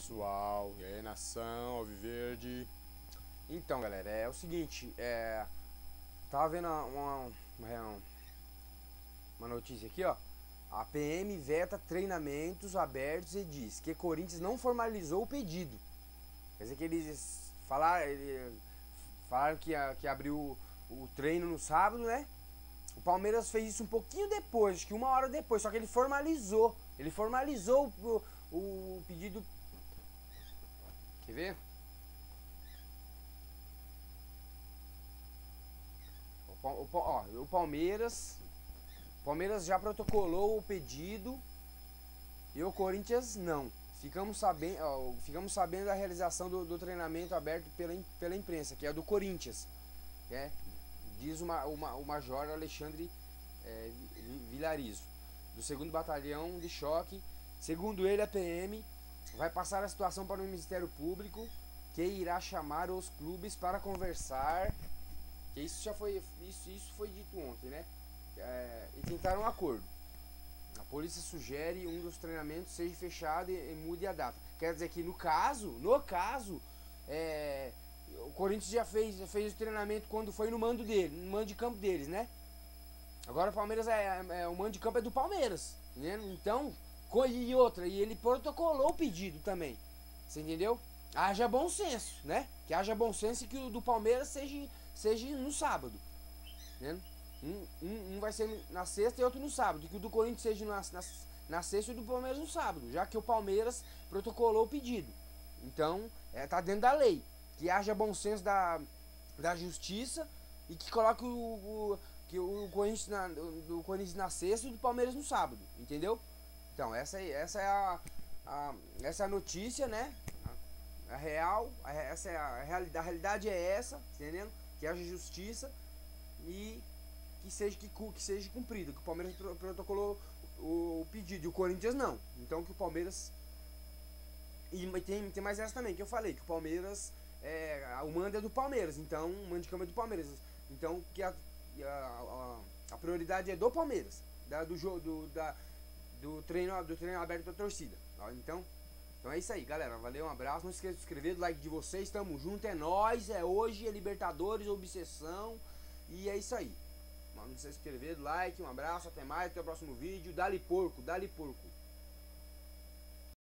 pessoal, e aí nação Alviverde. Então galera, é o seguinte, tava vendo uma notícia aqui, ó. A PM veta treinamentos abertos e diz que Corinthians não formalizou o pedido. Quer dizer que eles falaram que abriu o treino no sábado, né? O Palmeiras fez isso um pouquinho depois, acho que uma hora depois, só que ele formalizou. Ele formalizou o pedido. Quer ver? O Palmeiras já protocolou o pedido e o Corinthians não. Ficamos sabendo da realização do treinamento aberto pela imprensa, que é do Corinthians, né? Diz o Major Alexandre Vilarizo, do 2º Batalhão de Choque. Segundo ele, a PM vai passar a situação para o Ministério Público, que irá chamar os clubes para conversar. Que isso foi dito ontem, né? E tentaram um acordo. A polícia sugere um dos treinamentos seja fechado e mude a data. Quer dizer que no caso, o Corinthians já fez o treinamento quando foi no mando de campo deles, né? Agora o Palmeiras o mando de campo é do Palmeiras, né? Então, e ele protocolou o pedido também. Você entendeu? Haja bom senso, né? Que haja bom senso e que o do Palmeiras seja no sábado, né? Um vai ser na sexta e outro no sábado. Que o do Corinthians seja na sexta e o do Palmeiras no sábado, já que o Palmeiras protocolou o pedido. Então, tá dentro da lei. Que haja bom senso da justiça e que coloque o Corinthians na sexta e o do Palmeiras no sábado, entendeu? Então, essa é a notícia, né? A realidade é essa, entendendo? Que haja justiça e que seja cumprido, que o Palmeiras protocolou o pedido e o Corinthians não. Então que o Palmeiras. E tem mais essa também, que eu falei, que o Palmeiras. O mando é do Palmeiras, então o mando de campo é do Palmeiras. Então que a prioridade é do Palmeiras, do treino aberto da torcida. Então é isso aí, galera. Valeu, um abraço. Não esqueça de se inscrever, do like de vocês. Tamo junto, é nóis. É hoje, é Libertadores, obsessão. E é isso aí. Não esqueça de se inscrever, do like. Um abraço, até mais, até o próximo vídeo. Dali porco, dali porco.